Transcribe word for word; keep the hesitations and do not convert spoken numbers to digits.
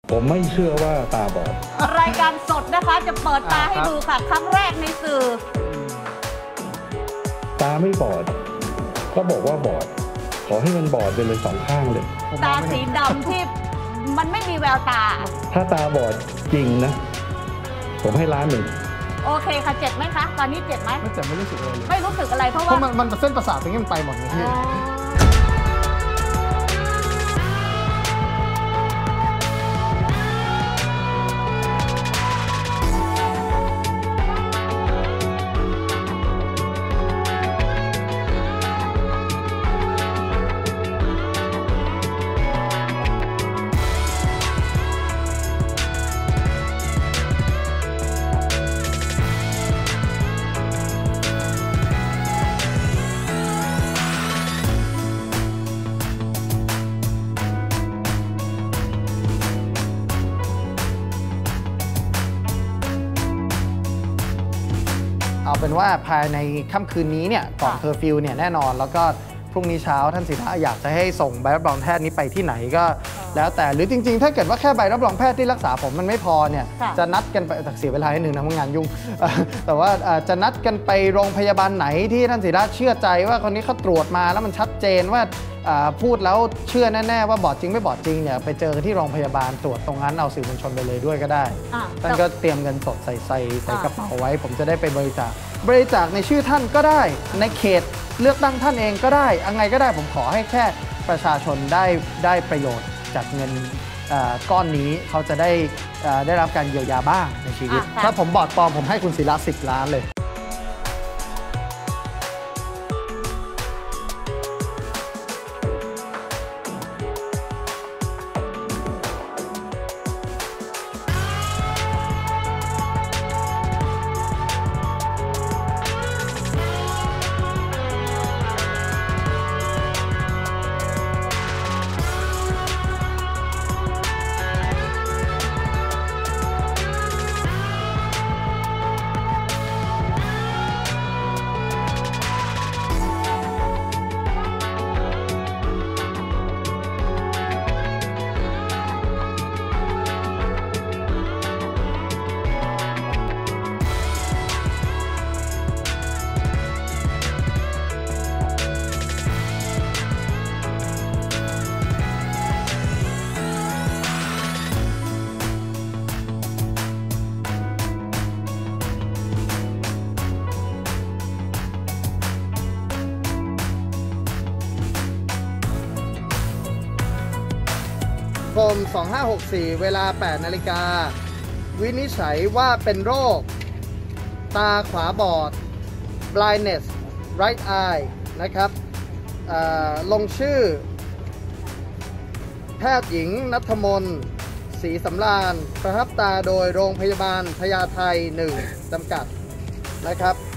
ผมไม่เชื่อว่าตาบอดรายการสดนะคะจะเปิดตาให้ดูค่ะครั้งแรกในสื่อตาไม่บอดก็บอกว่าบอดขอให้มันบอดไปเลยสองข้างเลยตาสีดำที่มันไม่มีแววตาถ้าตาบอดจริงนะผมให้ล้านหนึ่งโอเคค่ะเจ็บไหมคะตอนนี้เจ็บไหมไม่เจ็บไม่รู้สึกอะไรเลยไม่รู้สึกอะไรเพราะว่ามันมันเส้นประสาทตรงนี้มันไปหมดเลยพี่เอาเป็นว่าภายในค่ำคืนนี้เนี่ยก่อนเคอร์ฟิวเนี่ยแน่นอนแล้วก็พรุ่งนี้เช้าท่านศิระอยากจะให้ส่งใบรับรองแพทย์นี้ไปที่ไหนก็แล้วแต่หรือจริงๆถ้าเกิดว่าแค่ใบรับรองแพทย์ที่รักษาผมมันไม่พอเนี่ยจะนัดกันไปเสียเวลาให้หนึ่งนะเพราะงานยุ่งแต่ว่าจะนัดกันไปโรงพยาบาลไหนที่ท่านศิระเชื่อใจว่าคนนี้เขาตรวจมาแล้วมันชัดเจนว่าพูดแล้วเชื่อแน่ๆว่าบอดจริงไม่บอดจริงเนี่ยไปเจอกันที่โรงพยาบาลตรวจตรงนั้นเอาสื่อมวลชนไปเลยด้วยก็ได้ท่านก็เตรียมเงินสดใส่ใส่ใส่กระเป๋าไว้ผมจะได้ไปบริจาคบริจาคในชื่อท่านก็ได้ในเขตเลือกตั้งท่านเองก็ได้ยังไงก็ได้ผมขอให้แค่ประชาชนได้ได้ประโยชน์จากเงินก้อนนี้เขาจะได้ได้รับการเยียวยาบ้างในชีวิตถ้าผมบอดปลอมผมให้คุณศิระสิบล้านเลยสองห้าหกสี่เวลาแปดนาฬิกาวินิจฉัยว่าเป็นโรคตาขวาบอด blindness right eye นะครับลงชื่อแพทย์หญิงณัฐมนศรีสำราญประทับตาโดยโรงพยาบาลพญาไทหนึ่งจำกัดนะครับ